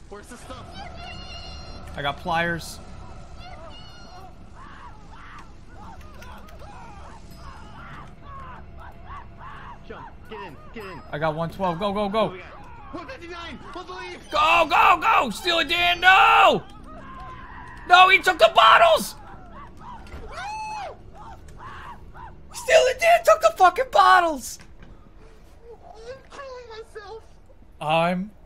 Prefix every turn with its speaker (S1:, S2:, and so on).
S1: Where's the stuff?
S2: I got pliers.
S1: Jump. Get in. Get in.
S2: I got 112. Go, go, go.
S1: 159. Let's leave.
S2: Go, go, go. Steal it, Dan. No. No, he took the bottles. Steal it, Dan. Took the fucking bottles.
S1: I'm killing myself.
S2: I'm